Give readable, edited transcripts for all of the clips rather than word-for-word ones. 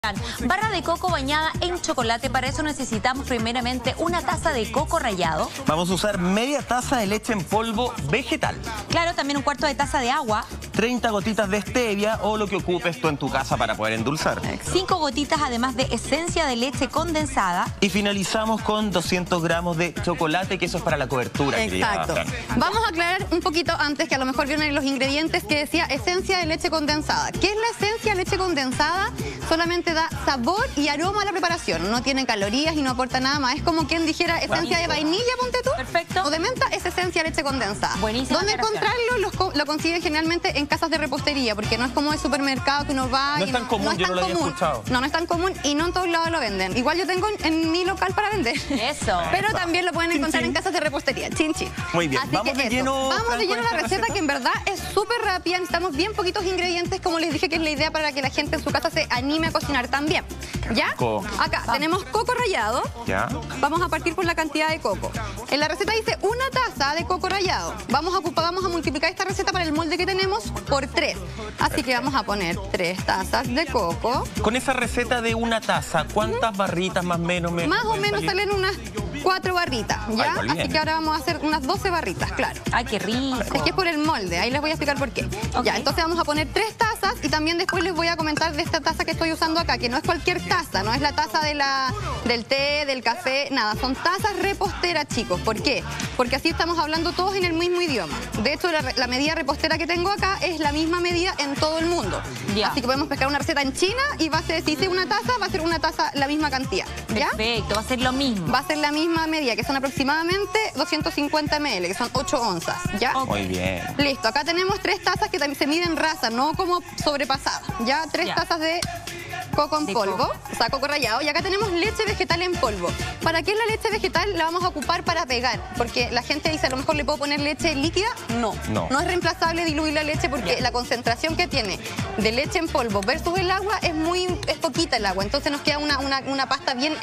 Barra de coco bañada en chocolate. Para eso necesitamos primeramente una taza de coco rallado. Vamos a usar media taza de leche en polvo vegetal. Claro, también un cuarto de taza de agua. 30 gotitas de stevia o lo que ocupes tú en tu casa para poder endulzar. 5 gotitas además de esencia de leche condensada. Y finalizamos con 200 gramos de chocolate, que eso es para la cobertura. Exacto. Vamos a aclarar un poquito antes, que a lo mejor vieron en los ingredientes que decía esencia de leche condensada. ¿Qué es la esencia de leche condensada? Solamente da sabor y aroma a la preparación. No tiene calorías y no aporta nada más. Es como quien dijera esencia de vainilla, ponte tú. Perfecto. O de menta, es esencia de leche condensada. Buenísimo. ¿Dónde encontrarlo? Lo consiguen generalmente en casas de repostería, porque no es como el supermercado que uno va. No es tan común, yo no lo había escuchado. No es tan común y no en todos lados lo venden. Igual yo tengo en mi local para vender. Eso. Pero también lo pueden encontrar en casas de repostería. Chin, chin. Muy bien. Así Vamos que de lleno. Vamos de lleno a la receta, que en verdad es súper rápida. Necesitamos bien poquitos ingredientes, como les dije, que es la idea para que la gente en su casa se anime a cocinar también. ¿Ya? Acá tenemos coco rallado. Ya. Vamos a partir por la cantidad de coco. En la receta dice una taza de coco rallado. Vamos a multiplicar esta receta para el molde que tenemos por 3. Así que vamos a poner 3 tazas de coco. Con esa receta de una taza, ¿cuántas barritas más o menos? Más o menos salen unas 4 barritas, ¿ya? Así que ahora vamos a hacer unas 12 barritas, claro. Ay, qué rico. Es que es por el molde, ahí les voy a explicar por qué. Okay. Ya, entonces vamos a poner 3 tazas y también después les voy a comentar de esta taza que estoy usando acá, que no es cualquier taza, no es la taza del té, del café, nada. Son tazas reposteras, chicos. ¿Por qué? Porque así estamos hablando todos en el mismo idioma. De hecho, la medida repostera que tengo acá es la misma medida en todo el mundo. Yeah. Así que podemos pescar una receta en China y va a ser, si hice una taza, va a ser una taza la misma cantidad. ¿Ya? Perfecto, va a ser lo mismo. Va a ser la misma medida, que son aproximadamente 250 ml, que son 8 onzas. ¿Ya? Muy bien. Listo, acá tenemos 3 tazas que también se miden raza, no como sobrepasadas. ¿Ya? 3 tazas de coco en polvo, o sea, coco rallado. Y acá tenemos leche vegetal en polvo. ¿Para qué la leche vegetal? La vamos a ocupar para pegar, porque la gente dice, a lo mejor le puedo poner leche líquida. No es reemplazable diluir la leche, porque la concentración que tiene de leche en polvo versus el agua es poquita el agua. Entonces nos queda una pasta bien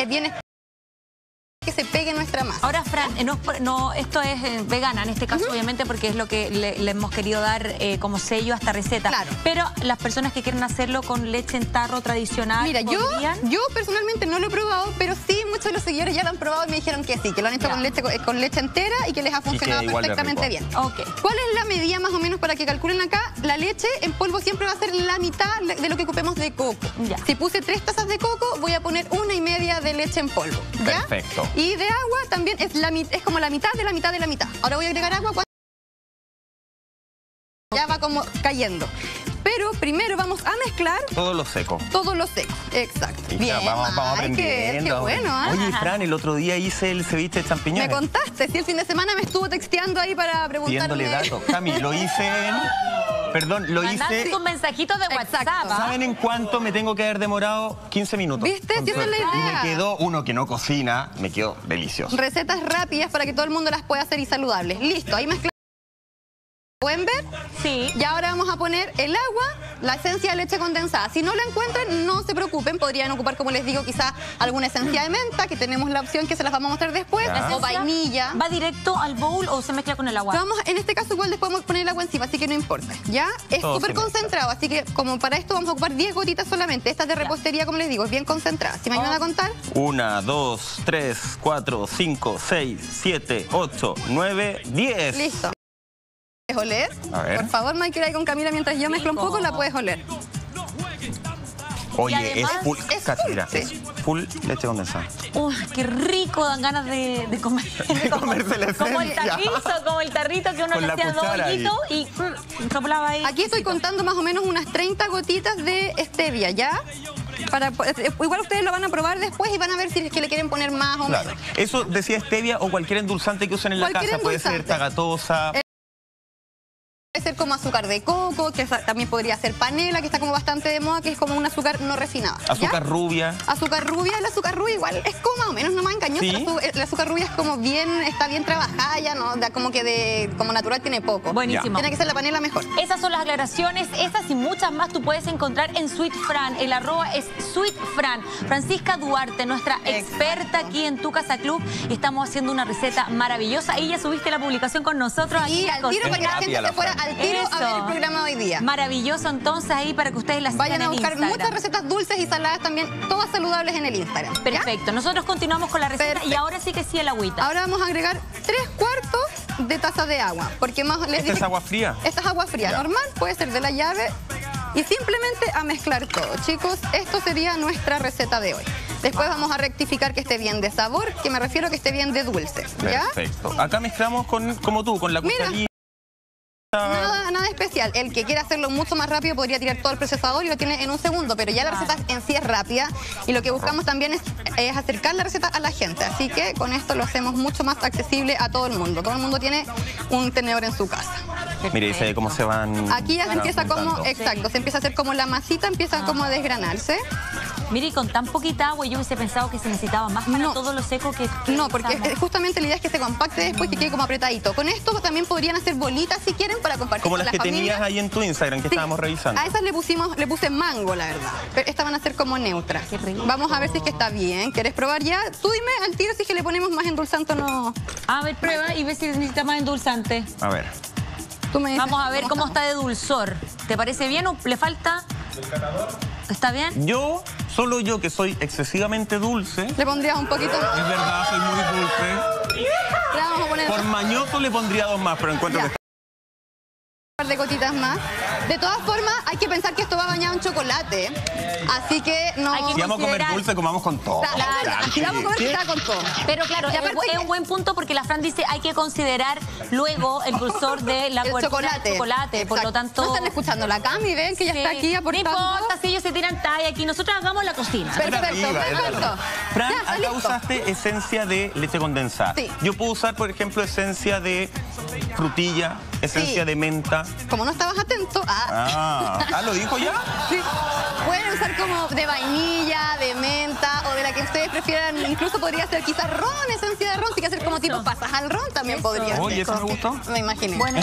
que se pegue nuestra masa. Ahora, Fran, esto es vegana en este caso, obviamente, porque es lo que le hemos querido dar como sello a esta receta. Claro. Pero las personas que quieren hacerlo con leche en tarro tradicional, mira, yo personalmente no lo he probado, pero sí muchos de los seguidores ya lo han probado y me dijeron que sí, que lo han hecho con leche entera y que les ha funcionado perfectamente bien. Okay. ¿Cuál es la medida más o menos para que calculen acá? La leche en polvo siempre va a ser la mitad de lo que ocupemos de coco. Ya. Si puse 3 tazas de coco, voy a poner 1,5 de leche en polvo. ¿Ya? Perfecto. Y de agua también es como la mitad de la mitad de la mitad. Ahora voy a agregar agua. Ya va como cayendo. Pero primero vamos a mezclar todo lo seco. Todo lo seco, exacto. Y bien, vamos aprendiendo. Qué bueno, ¿eh? Oye, Fran, el otro día hice el ceviche de champiñones. Me contaste, sí, el fin de semana me estuvo texteando ahí para preguntarme. Pidiéndole datos. Cami, lo hice en... Perdón, lo Mandaste hice... un mensajito de WhatsApp. ¿Saben en cuánto me tengo que haber demorado? 15 minutos. ¿Viste? Sí, esa es la idea. Y me quedó, uno que no cocina, me quedó delicioso. Recetas rápidas para que todo el mundo las pueda hacer y saludables. Listo, ahí mezclamos. ¿Pueden ver? Sí. Y ahora vamos a poner el agua, la esencia de leche condensada. Si no la encuentran, no se preocupen. Podrían ocupar, como les digo, quizá alguna esencia de menta, que tenemos la opción que se las vamos a mostrar después. O vainilla. ¿Va directo al bowl o se mezcla con el agua? En este caso igual después podemos poner el agua encima, así que no importa. ¿Ya? Es súper concentrado, así que como para esto vamos a ocupar 10 gotitas solamente. Esta es de repostería, como les digo, es bien concentrada. ¿Si me ayudan a contar? 1, 2, 3, 4, 5, 6, 7, 8, 9, 10. Listo. ¿Puedes oler? A ver. Por favor, Michael, ahí con Camila, mientras yo mezclo un poco, la puedes oler. Oye, además, es full leche condensada. Qué rico, dan ganas de comer. Comerse la esencia. Como el tarrito que uno le hacía dos hoyitos y soplaba ahí. Aquí estoy contando más o menos unas 30 gotitas de stevia, ¿ya? Igual ustedes lo van a probar después y van a ver si es que le quieren poner más o menos. Eso decía stevia o cualquier endulzante que usen en la casa. Puede ser tagatosa. Puede ser como azúcar de coco, que también podría ser panela, que está como bastante de moda, que es como un azúcar no refinado. Azúcar rubia. Azúcar rubia, el azúcar rubia igual es como más o menos, no más engañoso. ¿Sí? El azúcar rubia es como está bien trabajada ya, ¿no? Como que como natural tiene poco. Buenísimo. Tiene que ser la panela mejor. Esas son las aclaraciones, esas y muchas más tú puedes encontrar en Sweet Fran. El @ es Sweet Fran. Francisca Duarte, nuestra experta aquí en Tu Casa Club. Y estamos haciendo una receta maravillosa. Y ya subiste la publicación con nosotros. Y al tiro para que la gente se fuera al tiro a ver el programa de hoy día. Maravilloso, entonces, ahí para que ustedes las vayan a buscar Instagram. Muchas recetas dulces y saladas también, todas saludables en el Instagram. Perfecto. ¿Ya? Nosotros continuamos con la receta. Perfecto. Y ahora sí que sí el agüita. Ahora vamos a agregar 3/4 de taza de agua. Porque más les dije, ¿Esta es agua fría? Esta es agua fría, normal, puede ser de la llave. Y simplemente a mezclar todo. Chicos, esto sería nuestra receta de hoy. Después vamos a rectificar que esté bien de sabor, que me refiero a que esté bien de dulce. ¿Ya? Perfecto. Acá mezclamos como tú, con la cucharilla. Nada especial. El que quiera hacerlo mucho más rápido podría tirar todo el procesador y lo tiene en un segundo, pero ya la receta en sí es rápida y lo que buscamos también es acercar la receta a la gente. Así que con esto lo hacemos mucho más accesible a todo el mundo. Todo el mundo tiene un tenedor en su casa. Mire, dice cómo se van... Aquí ya se empieza como, exacto, se empieza a hacer como la masita, empieza como a desgranarse. Mire, y con tan poquita agua yo hubiese pensado que se necesitaba más para todo lo seco que no, porque justamente la idea es que se compacte después, que quede como apretadito. Con esto también podrían hacer bolitas si quieren para compartir como con las que tenías ahí en tu Instagram que estábamos revisando. A esas le puse mango, la verdad. Pero estas van a ser como neutras. Qué rico. Vamos a ver si es que está bien. ¿Quieres probar ya? Tú dime al tiro si es que le ponemos más endulzante o no. A ver, prueba y ve si necesita más endulzante. A ver. Tú me dices, vamos a ver cómo está de dulzor. ¿Te parece bien o le falta? ¿Está bien? Solo yo que soy excesivamente dulce. Le pondrías un poquito más. Es verdad, soy muy dulce. Le vamos a poner... Por mañoso le pondría 2 más, pero encuentro que está... Un par de gotitas más. De todas formas, hay que pensar que esto va bañado en chocolate. Así que no... Si vamos a comer dulce, comamos con todo. Claro, si vamos a comer, está con todo. Pero claro, es un buen punto porque la Fran dice hay que considerar luego el dulzor de la chocolate. Por lo tanto... ¿No están escuchando la Cami? Ven que ya está aquí aportando. No importa si ellos se tiran talla aquí. Nosotros hagamos la cocina. Perfecto. Fran, acá usaste esencia de leche condensada. Sí. Yo puedo usar, por ejemplo, esencia de frutilla, esencia de menta. Como no estabas atento... ¿Lo dijo ya? Sí. Pueden usar como de vainilla, de menta o de la que ustedes prefieran. Incluso podría ser quizás ron, esencia de ron. Si que hacer como tipo pasas al ron también podría ser. Oye, eso me gustó. Me imaginé. Bueno.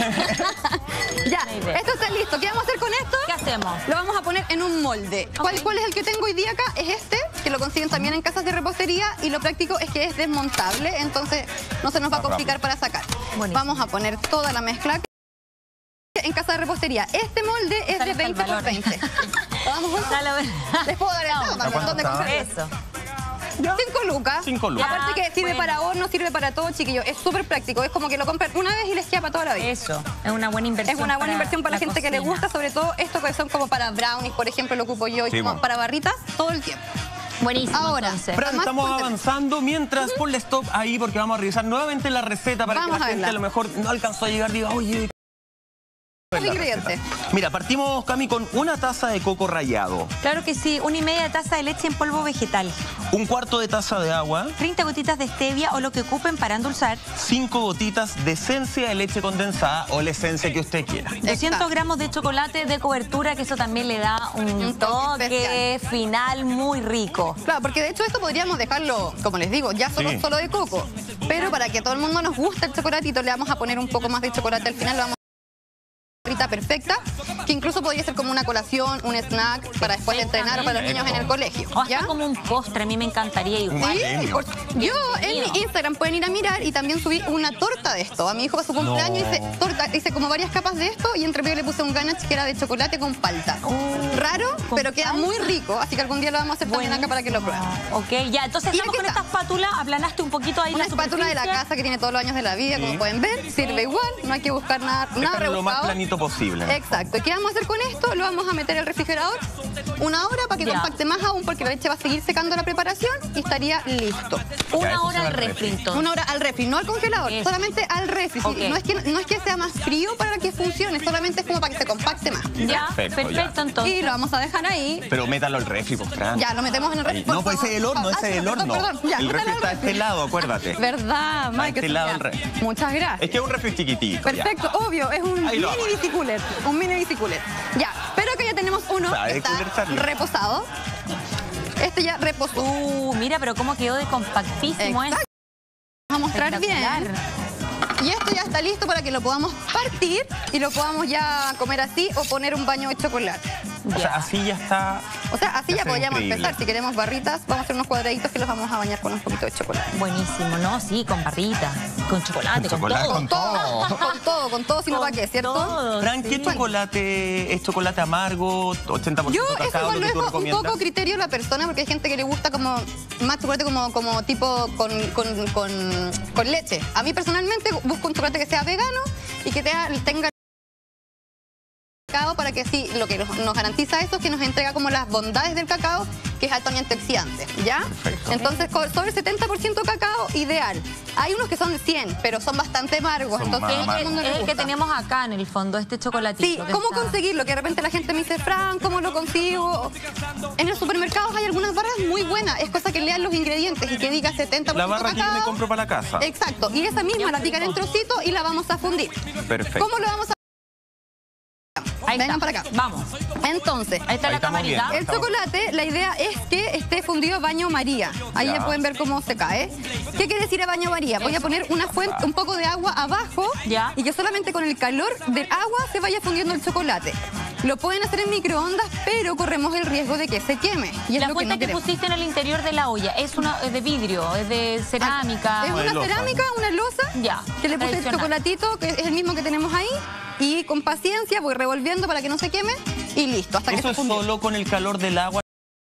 Ya, esto está listo. ¿Qué vamos a hacer con esto? ¿Qué hacemos? Lo vamos a poner en un molde. ¿Cuál es el que tengo hoy día acá? Es este, que lo consiguen también en casas de repostería. Y lo práctico es que es desmontable, entonces no se nos va a complicar para sacar. Vamos a poner toda la mezcla en casa de repostería. Este molde es de 20 por 20. ¿Vamos juntos? Les puedo dar el dato también. ¿Dónde comprar eso? 5 lucas. 5 lucas. Aparte que sirve para horno, sirve para todo, chiquillos. Es súper práctico. Es como que lo compran una vez y les queda para toda la vida. Eso. Es una buena inversión. Es una buena inversión para la gente que le gusta, sobre todo esto que son como para brownies, por ejemplo, lo ocupo yo, y como para barritas todo el tiempo. Buenísimo. Ahora, Fran, estamos avanzando mientras ponle stop ahí porque vamos a revisar nuevamente la receta para que la gente a lo mejor no alcanzó a llegar y diga, oye... Mira, partimos, Cami, con una taza de coco rallado. Claro que sí, 1,5 taza de leche en polvo vegetal. 1/4 de taza de agua. 30 gotitas de stevia o lo que ocupen para endulzar. 5 gotitas de esencia de leche condensada o la esencia que usted quiera. 200 gramos de chocolate de cobertura, que eso también le da un toque final muy rico. Claro, porque de hecho esto podríamos dejarlo, como les digo, ya solo de coco. Pero para que a todo el mundo nos guste el chocolatito, le vamos a poner un poco más de chocolate al final, lo vamos perfecta, que incluso podría ser como una colación, un snack para después de entrenar o para los niños en el colegio. O hasta como un postre, a mí me encantaría igual. Yo en mi Instagram pueden ir a mirar y también subí una torta de esto. A mi hijo para su cumpleaños hice como varias capas de esto y entre medio le puse un ganache que era de chocolate con palta. Raro, pero queda muy rico, así que algún día lo vamos a hacer también acá para que lo prueben. Ok, ya, entonces estamos con esta espátula, aplanaste un poquito ahí una espátula de la casa que tiene todos los años de la vida, como pueden ver, sirve igual, no hay que buscar nada rebuscado. Lo más planito posible. Exacto. ¿Y qué vamos a hacer con esto? Lo vamos a meter al refrigerador 1 hora para que compacte más aún, porque la leche va a seguir secando la preparación y estaría listo. 1 hora al refri, entonces. 1 hora al refri, no al congelador, solamente al refri. No es que sea más frío para que funcione, solamente es como para que se compacte más. Ya, perfecto entonces. Y lo vamos a dejar ahí. Pero métalo al refri, pues, Fran. Ya, lo metemos en el refri. No, pues ese es el horno, ese es el horno. Perdón. Ya, el refri está de este lado, acuérdate. ¿Verdad, Mike? Este lado el refri. Muchas gracias. Es que es un refri chiquitito. Perfecto, obvio, es un mini bicicooler. Un mini bicicooler. Ya, pero que ya tenemos uno que está reposado. Este ya reposó. Mira, pero cómo quedó de compactísimo. Vamos a mostrar bien. Y esto ya está listo para que lo podamos partir y lo podamos ya comer así o poner un baño de chocolate. O sea, así ya está... O sea, así ya podríamos empezar. Si queremos barritas, vamos a hacer unos cuadraditos que los vamos a bañar con un poquito de chocolate. Buenísimo, ¿no? Sí, con barritas, con chocolate, con todo. Con todo, sino para qué, ¿cierto? Todo, Fran, ¿qué chocolate es? ¿Chocolate amargo? ¿80% Yo cacao? eso lo dejo un poco criterio a la persona, porque hay gente que le gusta como más chocolate como tipo con leche. A mí personalmente busco un chocolate que sea vegano y que tenga cacao, para que sí, lo que nos garantiza eso es que nos entrega como las bondades del cacao, que es alto en antioxidantes, ¿ya? Perfecto. Entonces, sobre el 70% cacao, ideal. Hay unos que son de 100, pero son bastante amargos. Entonces, es el que tenemos acá en el fondo, este chocolatito. Sí, ¿cómo conseguirlo? Que de repente la gente me dice, Fran, ¿cómo lo consigo? En los supermercados hay algunas barras muy buenas. Es cosa que lean los ingredientes y que diga 70% la barra cacao. que yo me compro para la casa. Exacto. Y esa misma la pican en trocitos y la vamos a fundir. Perfecto. ¿Cómo lo vamos a...? Ahí Vengan está. para acá. Vamos. Entonces, Ahí está la camarita. el chocolate, la idea es que esté fundido a baño María. Ahí ya pueden ver cómo se cae. ¿Qué quiere decir a baño María? Voy a poner una fuente, un poco de agua abajo y que solamente con el calor del agua se vaya fundiendo el chocolate. Lo pueden hacer en microondas, pero corremos el riesgo de que se queme. Y la fuente que pusiste en el interior de la olla, ¿es de vidrio, es de cerámica? Es una cerámica, una losa, que le puse el chocolatito, que es el mismo que tenemos ahí. Y con paciencia voy revolviendo para que no se queme y listo. Hasta que ¿eso es solo con el calor del agua?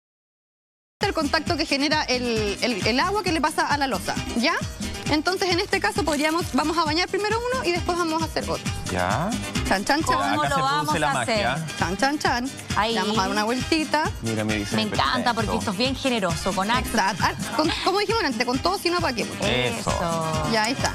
El contacto que genera el agua que le pasa a la losa, ¿ya? Entonces en este caso vamos a bañar primero uno y después vamos a hacer otro. ¿Ya? Chan, chan, chan. ¿Cómo lo vamos a hacer? Chan, chan, chan. Ahí. Le vamos a dar una vueltita. Mira, me dice. Me encanta porque esto es bien generoso, con acto. Como dijimos antes, con todo sino para qué. Eso. Ya, ahí está.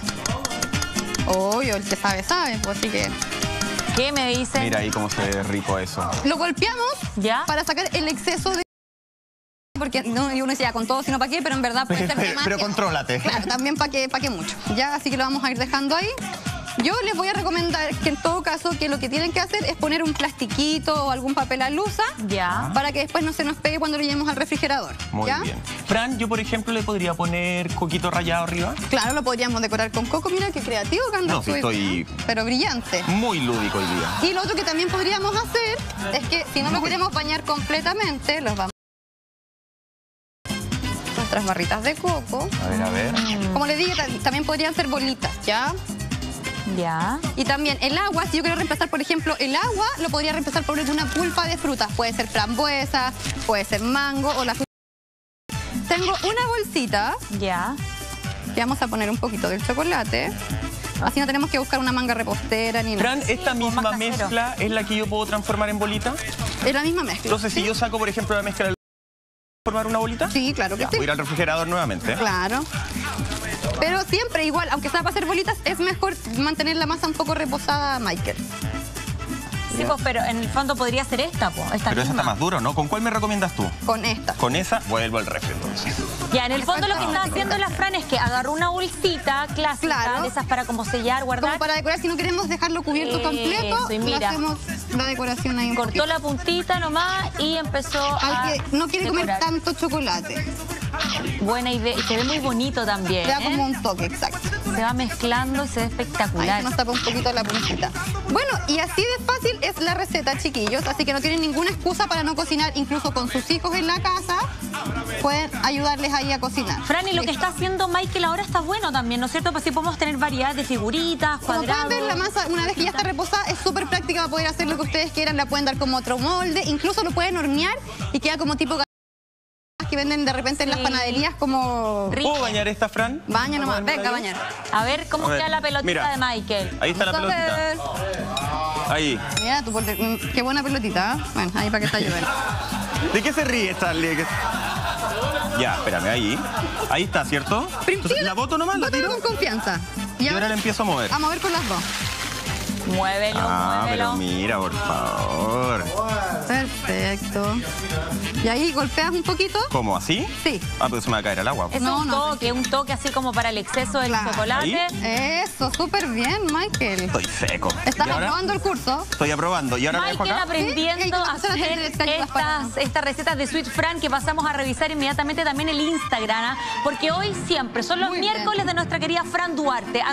Obvio, el que sabe, sabe, pues así que... ¿Qué me dicen? Mira ahí cómo se ve rico eso. Lo golpeamos para sacar el exceso de... Porque uno decía con todo, sino para qué, pero en verdad puede ser demasiado. Pero contrólate. Claro, también para qué mucho. Ya, así que lo vamos a ir dejando ahí. Yo les voy a recomendar que en todo caso que lo que tienen que hacer es poner un plastiquito o algún papel alusa para que después no se nos pegue cuando lo llevemos al refrigerador. Muy bien. Fran, yo por ejemplo le podría poner coquito rallado arriba. Claro, lo podríamos decorar con coco. Mira qué creativo que anda. No, sí estoy... Pero brillante. Muy lúdico hoy día. Y lo otro que también podríamos hacer es que si no lo queremos bañar completamente, los vamos nuestras barritas de coco. A ver. Como les dije, también podrían ser bolitas, ¿ya? Ya. Y también el agua, si yo quiero reemplazar, por ejemplo, el agua, lo podría reemplazar por una pulpa de frutas. Puede ser frambuesa, puede ser mango o la fruta. Tengo una bolsita. Ya. Le vamos a poner un poquito del chocolate. Así no tenemos que buscar una manga repostera ni nada. Fran, ¿esta misma mezcla es la que yo puedo transformar en bolita? Es la misma mezcla. Entonces, si yo saco, por ejemplo, la mezcla, ¿formar una bolita? Sí, claro que sí. Voy a ir al refrigerador nuevamente. Claro. Pero siempre igual, aunque sea para hacer bolitas, es mejor mantener la masa un poco reposada, Michael. Sí, pues, pero en el fondo podría ser esta, pues. Pero esa está más duro, ¿no? ¿Con cuál me recomiendas tú? Con esta. Con esa, vuelvo al refri entonces. Ya, en el fondo lo que está haciendo la Fran es que agarró una bolsita clásica, de esas para como sellar, guardar. Como para decorar, si no queremos dejarlo cubierto completo, y mira, hacemos la decoración ahí un cortó poquito. la puntita nomás y empezó Al que no quiere comer tanto chocolate. Buena idea, y se ve muy bonito también. Le da como un toque, exacto. Se va mezclando y se ve espectacular. Ahí se nos tapa un poquito la puntita. Bueno, y así de fácil es la receta, chiquillos. Así que no tienen ninguna excusa para no cocinar, incluso con sus hijos en la casa. Pueden ayudarles ahí a cocinar. Fran, y lo que está haciendo Michael ahora está bueno también, ¿no es cierto? Pues sí podemos tener variedad de figuritas, cuadrados. Como pueden ver, la masa, una vez que ya está reposada, es súper práctica para poder hacer lo que ustedes quieran. La pueden dar como otro molde, incluso lo pueden hornear y queda como tipo que venden de repente en las panaderías como... ¿Puedo bañar esta, Fran? Baña nomás, venga, bañar. A ver cómo queda la pelotita de Michael. Ahí está la pelotita. Ahí. Mira, qué buena pelotita, ¿eh? Bueno, ahí para que está lloviendo. ¿De qué se ríe, Charlie? Ya, espérame, ahí. Ahí está, ¿cierto? Entonces, ¿la boto nomás? ¿La tiro? Con confianza. Y ahora la empiezo a mover. A mover con las dos. Muévelo, muévelo. Pero mira, por favor. Perfecto. Y ahí golpeas un poquito. ¿Cómo, así? Sí. Ah, pero se me va a caer el agua. Es un toque así como para el exceso del chocolate. ¿Ahí? Eso, súper bien, Michael. Estoy seco. ¿Estás aprobando el curso? Estoy aprobando. ¿Y ahora Michael me dejo acá? aprendiendo a hacer estas recetas de Sweet Fran que pasamos a revisar inmediatamente también el Instagram, porque hoy siempre son los miércoles de nuestra querida Fran Duarte,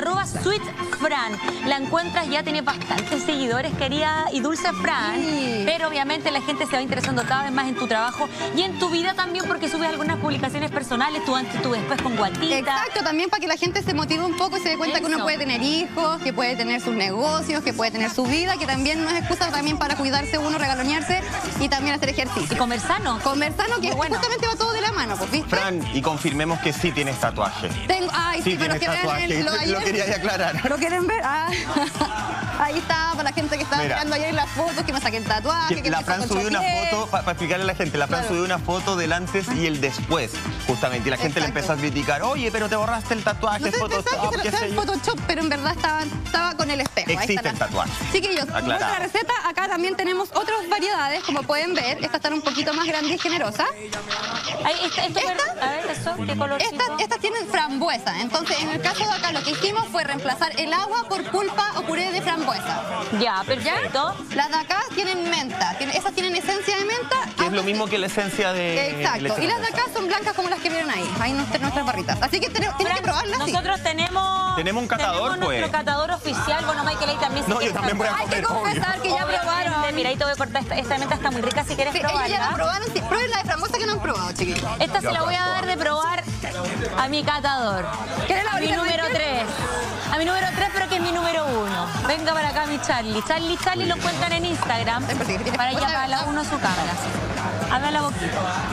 @SweetFran. La encuentras, ya tiene bastantes seguidores, querida y dulce Fran, pero obviamente obviamente la gente se va interesando cada vez más en tu trabajo y en tu vida también, porque subes algunas publicaciones personales, tú antes, tú después con Guatita. Exacto, también para que la gente se motive un poco y se dé cuenta que uno puede tener hijos, que puede tener sus negocios, que puede tener su vida, que también no es excusa también para cuidarse uno, regalonearse y también hacer ejercicio. Y comer sano. Comer sano, que justamente va todo de la mano, pues, ¿viste? Fran, y confirmemos que sí tienes tatuaje. Ay, sí, pero que vean lo quería aclarar. ¿Lo quieren ver? Ah. Ahí está, para la gente que estaba mirando ayer en las fotos, que me saquen tatuaje. La Fran subió una foto, para explicarle a la gente, la Fran subió una foto del antes y el después, justamente. Y la gente le empezó a criticar, oye, pero te borraste el tatuaje, no Photoshop, qué sé yo. Photoshop, pero en verdad estaba con el espejo. Existen tatuajes. Chiquillos, nuestra receta, acá también tenemos otras variedades, como pueden ver. Estas están un poquito más grandes y generosas. A ver, eso, ¿qué colorcito? Estas tienen frambuesa. Entonces, en el caso de acá, lo que hicimos fue reemplazar el agua por pulpa o puré de frambuesa. Ya, perfecto. Las de acá tienen menta. Esas tienen esencia de menta. Que es lo mismo que la esencia de... Exacto. Y las de acá son blancas como las que vieron ahí. Ahí nuestras barritas. Así que tienen que probarlas. Nosotros tenemos un catador, pues. Nuestro catador oficial. Bueno, Michael ahí también. No, yo también voy a comer. Hay que confesar que ya probaron. Mira, ahí te voy a cortar. Esta menta está muy rica si quieres probarla. Ellos ya la probaron. Sí, prueben la de frambuesa que no han probado, chiquillos. Esta se la voy a dar de probar a mi catador. A mi número 3. A mi número 3, pero que es mi número 1. Venga para acá mi Charlie. Charlie lo encuentran en Instagram. Para allá cada uno su cámara. Habla la boquita.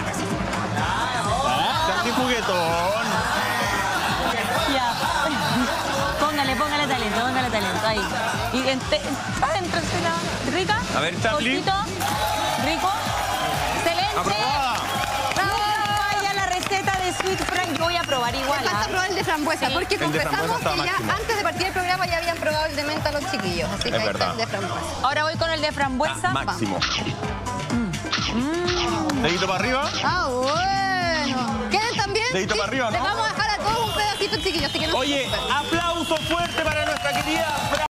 ¡Qué juguetón! Ya. Póngale talento. Ahí. Y adentro se la... ¿Rica? A ver, Charlie. Cortito. ¿Rico? ¡Excelente! ¡Aprobada! Vaya la receta de Sweet Frank. Yo voy a probar igual. Me falta probar el de frambuesa, porque confesamos que ya antes de partir el programa ya habían probado el de menta los chiquillos. Así que ahí está el de frambuesa. Ahora voy con el de frambuesa. Máximo. ¿Dedito para arriba? Bueno. ¿Quieren también? ¿Dedito para arriba, no? Les vamos a dejar a todos un pedacito, chiquillos, así que no. Oye, aplauso fuerte para nuestra querida Fran.